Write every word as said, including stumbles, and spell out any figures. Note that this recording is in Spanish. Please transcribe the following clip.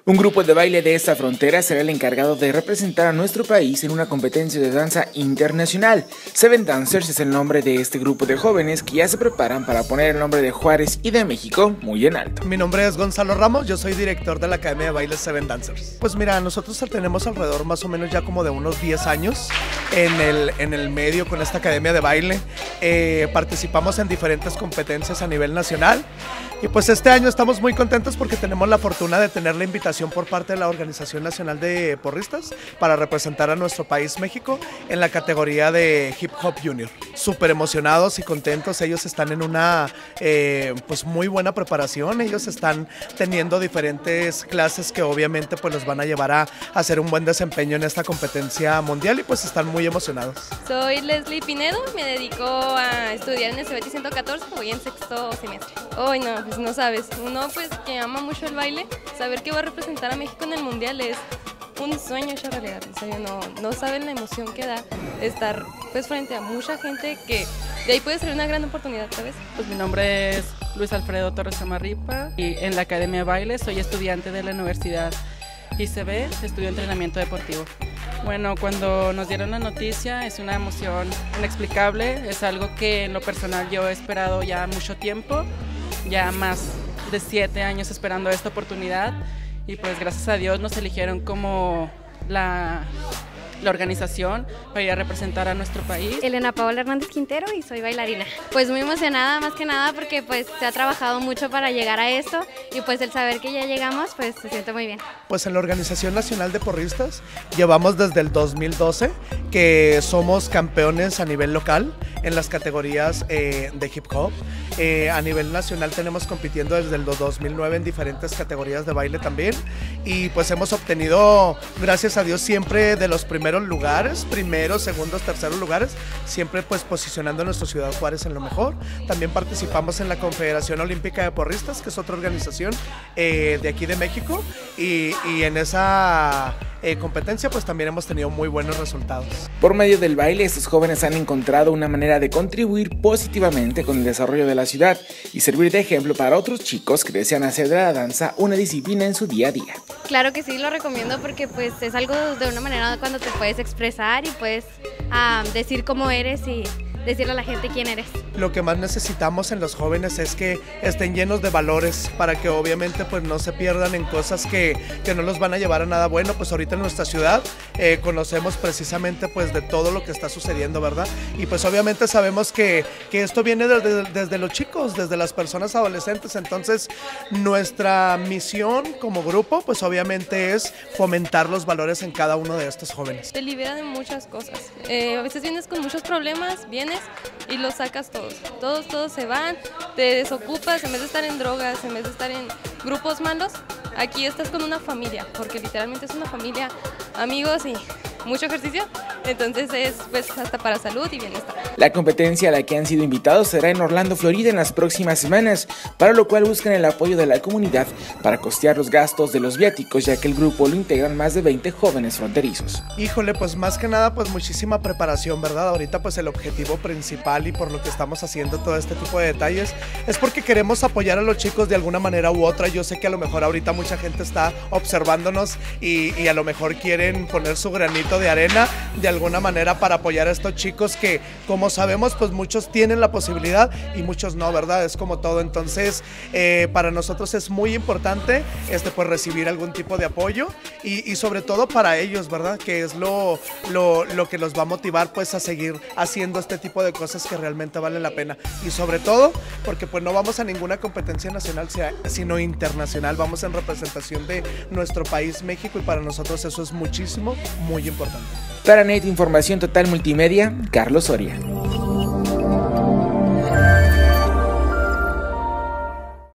Un grupo de baile de esta frontera será el encargado de representar a nuestro país en una competencia de danza internacional. Seven Dancers es el nombre de este grupo de jóvenes que ya se preparan para poner el nombre de Juárez y de México muy en alto. Mi nombre es Gonzalo Ramos, yo soy director de la Academia de Baile Seven Dancers. Pues mira, nosotros tenemos alrededor más o menos ya como de unos diez años en el, en el medio con esta Academia de Baile. Eh, participamos en diferentes competencias a nivel nacional. Y pues este año estamos muy contentos porque tenemos la fortuna de tener la invitación por parte de la Organización Nacional de Porristas para representar a nuestro país México en la categoría de Hip Hop Junior. Súper emocionados y contentos, ellos están en una eh, pues muy buena preparación, ellos están teniendo diferentes clases que obviamente pues los van a llevar a, a hacer un buen desempeño en esta competencia mundial y pues están muy emocionados. Soy Leslie Pinedo, me dedico a estudiar en el C B T ciento catorce, voy en sexto semestre. Hoy no, pues no sabes, uno pues que ama mucho el baile, saber que va a representar a México en el mundial es un sueño hecho realidad. En serio, no, no saben la emoción que da estar pues frente a mucha gente que de ahí puede ser una gran oportunidad, ¿sabes? Pues mi nombre es Luis Alfredo Torres Amarripa y en la Academia de Baile soy estudiante de la Universidad I C B, estudio entrenamiento deportivo. Bueno, cuando nos dieron la noticia es una emoción inexplicable, es algo que en lo personal yo he esperado ya mucho tiempo, ya más de siete años esperando esta oportunidad y pues gracias a Dios nos eligieron como la, la organización para ir a representar a nuestro país. Elena Paola Hernández Quintero y soy bailarina. Pues muy emocionada más que nada porque pues se ha trabajado mucho para llegar a esto y pues el saber que ya llegamos pues se siente muy bien. Pues en la Organización Nacional de Porristas llevamos desde el dos mil doce que somos campeones a nivel local en las categorías eh, de hip hop. Eh, a nivel nacional tenemos compitiendo desde el dos mil nueve en diferentes categorías de baile también y pues hemos obtenido, gracias a Dios, siempre de los primeros lugares, primeros, segundos, terceros lugares, siempre pues posicionando a nuestra ciudad Juárez en lo mejor. También participamos en la Confederación Olímpica de Porristas, que es otra organización eh, de aquí de México y, y en esa eh, competencia pues también hemos tenido muy buenos resultados. Por medio del baile, estos jóvenes han encontrado una manera de contribuir positivamente con el desarrollo de la ciudad y servir de ejemplo para otros chicos que desean hacer de la danza una disciplina en su día a día. Claro que sí, lo recomiendo porque pues es algo de una manera cuando te puedes expresar y puedes um, decir cómo eres y decirle a la gente quién eres. Lo que más necesitamos en los jóvenes es que estén llenos de valores para que obviamente pues no se pierdan en cosas que, que no los van a llevar a nada bueno. Pues ahorita en nuestra ciudad eh, conocemos precisamente pues de todo lo que está sucediendo, ¿verdad? Y pues obviamente sabemos que, que esto viene desde, desde los chicos, desde las personas adolescentes. Entonces nuestra misión como grupo pues obviamente es fomentar los valores en cada uno de estos jóvenes. Te libera de muchas cosas, eh, a veces vienes con muchos problemas, vienes y los sacas todos, todos, todos se van, te desocupas, en vez de estar en drogas, en vez de estar en grupos malos, aquí estás con una familia, porque literalmente es una familia, amigos y mucho ejercicio, entonces es pues hasta para salud y bienestar. La competencia a la que han sido invitados será en Orlando, Florida en las próximas semanas, para lo cual buscan el apoyo de la comunidad para costear los gastos de los viáticos, ya que el grupo lo integran más de veinte jóvenes fronterizos. Híjole, pues más que nada pues muchísima preparación, ¿verdad? Ahorita pues el objetivo principal y por lo que estamos haciendo todo este tipo de detalles es porque queremos apoyar a los chicos de alguna manera u otra. Yo sé que a lo mejor ahorita mucha gente está observándonos y, y a lo mejor quieren poner su granito de arena de alguna manera para apoyar a estos chicos que, como sabemos, pues muchos tienen la posibilidad y muchos no, ¿verdad? Es como todo. Entonces eh, para nosotros es muy importante este, pues recibir algún tipo de apoyo y, y sobre todo para ellos, ¿verdad? Que es lo, lo, lo que los va a motivar pues a seguir haciendo este tipo de cosas que realmente valen la pena y sobre todo porque pues no vamos a ninguna competencia nacional sino internacional, vamos en representación de nuestro país México y para nosotros eso es muchísimo, muy importante. Para Net Información Total Multimedia, Carlos Soria.